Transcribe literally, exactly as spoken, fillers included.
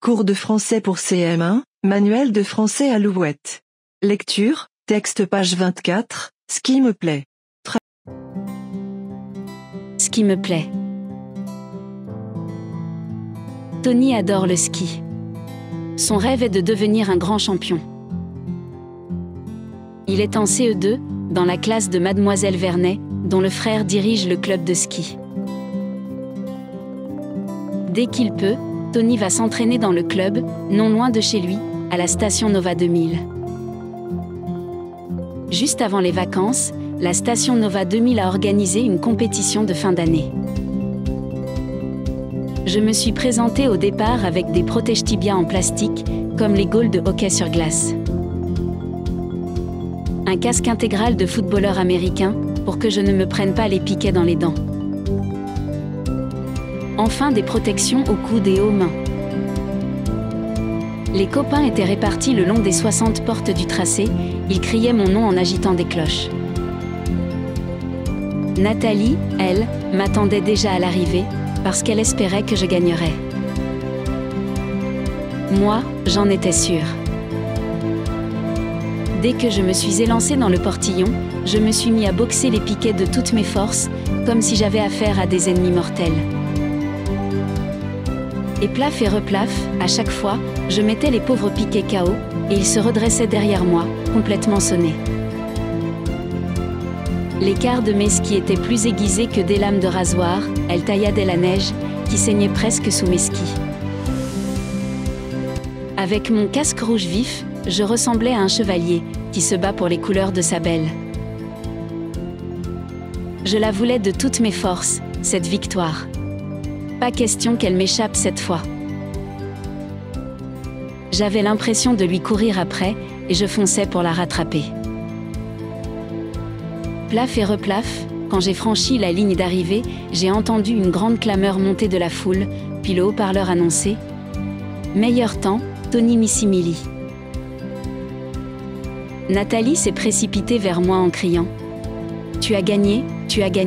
Cours de français pour C M un, manuel de français Alouette. Lecture, texte page vingt-quatre, ce qui me plaît. Tra- Ce qui me plaît. Tony adore le ski. Son rêve est de devenir un grand champion. Il est en C E deux, dans la classe de Mademoiselle Vernet, dont le frère dirige le club de ski. Dès qu'il peut, Tony va s'entraîner dans le club, non loin de chez lui, à la station Nova deux mille. Juste avant les vacances, la station Nova deux mille a organisé une compétition de fin d'année. Je me suis présentée au départ avec des protège tibias en plastique, comme les goals de hockey sur glace. Un casque intégral de footballeur américain, pour que je ne me prenne pas les piquets dans les dents. Enfin des protections aux coudes et aux mains. Les copains étaient répartis le long des soixante portes du tracé, ils criaient mon nom en agitant des cloches. Nathalie, elle, m'attendait déjà à l'arrivée, parce qu'elle espérait que je gagnerais. Moi, j'en étais sûre. Dès que je me suis élancée dans le portillon, je me suis mis à boxer les piquets de toutes mes forces, comme si j'avais affaire à des ennemis mortels. Et plaf et replaf, à chaque fois, je mettais les pauvres piquets K O, et ils se redressaient derrière moi, complètement sonnés. L'écart de mes skis était plus aiguisé que des lames de rasoir, elles tailladaient la neige, qui saignait presque sous mes skis. Avec mon casque rouge vif, je ressemblais à un chevalier, qui se bat pour les couleurs de sa belle. Je la voulais de toutes mes forces, cette victoire. Pas question qu'elle m'échappe cette fois. J'avais l'impression de lui courir après, et je fonçais pour la rattraper. Plaf et replaf, quand j'ai franchi la ligne d'arrivée, j'ai entendu une grande clameur monter de la foule, puis le haut-parleur annonçait « Meilleur temps, Tony Missimili ». Nathalie s'est précipitée vers moi en criant « Tu as gagné, tu as gagné ».